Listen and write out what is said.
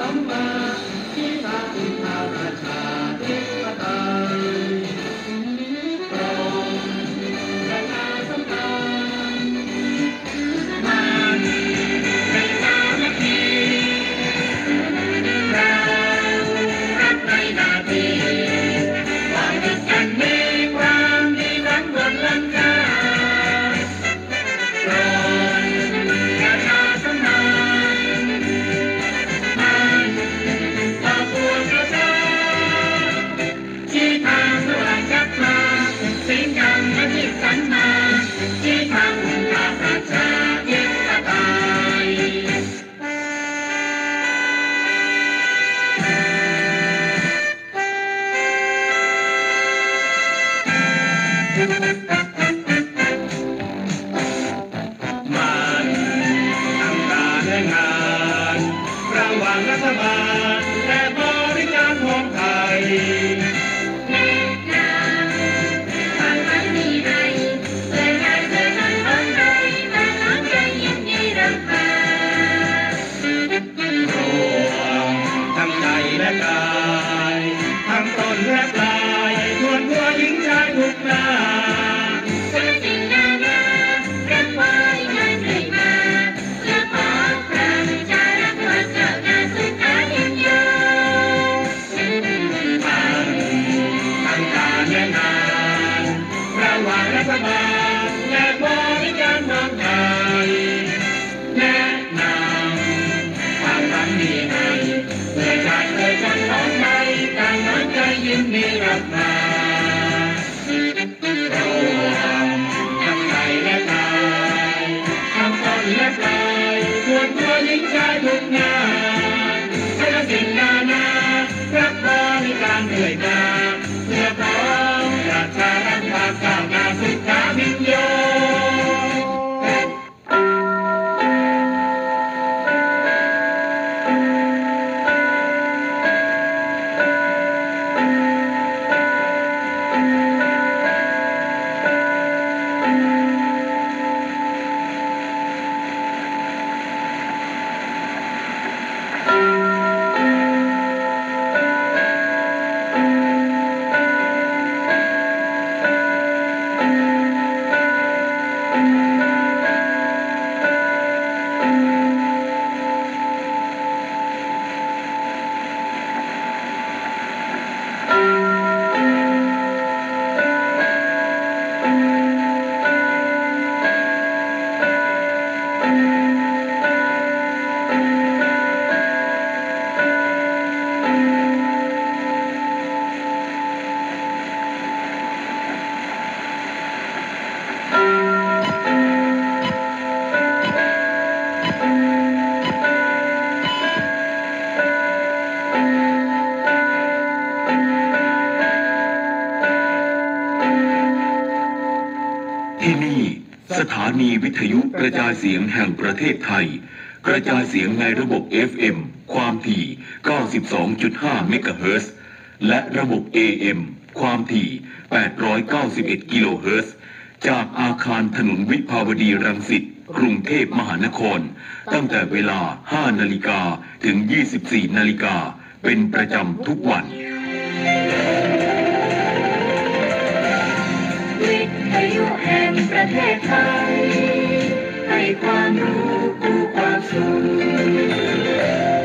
มมาที่ทางอินทาราชาธิปไตยตรงประชาสัมพันธ์มันเป็นสามัคคีเรารักในนาทีหวังด้วยกันมีความดีทั้งหมดล้ำค่าตรงประชาสัมพันธ์มันต่อปวงประชาที่ทางสว่างชัดมาสิ่งกรรมและจิตสันมาที่ทางองค์การประชาธิปไตยมันทำการและงานระหว่างรัฐบาลและบริการของไทยแนะนำความหวังมีให้เพื่อชาติเพื่อคนของไทยมาน้อมใจยินดีรับฟังรวมทั้งใจและกายทั้งต้นและปลายทวนหัวหญิงชายทุกหน้าสร้างสิ่งนานารักไว้นานเรื่อยมาเพื่อปกครองชาติรักความก้าวหน้าสุขอายุยืนทั้งการและงานระหว่างรัฐบาลและบริการของไทยแนะนำความหวังมีให้เพื่อชาติเพื่อคนของไทยต่างน้อมใจยินดีรับมารวมทั้งใจและกายทั้งต้นและปลายทวนตัวหญิงชายทุกงานให้ละสิ่งนานารับบริการเหนื่อยมาเพื่อพ้องประชารัฐความก้าวหน้าสุขาพิญโยที่นี่สถานีวิทยุกระจายเสียงแห่งประเทศไทยกระจายเสียงในระบบ FM ความถี่ 92.5 เมกะเฮิรตซ์และระบบ AM ความถี่ 891 กิโลเฮิรตซ์จากอาคารถนนวิภาวดีรังสิตกรุงเทพมหานครตั้งแต่เวลา 5 นาฬิกาถึง 24 นาฬิกาเป็นประจำทุกวันวิทยุแห่งประเทศไทยให้ความรู้คู่ความสุข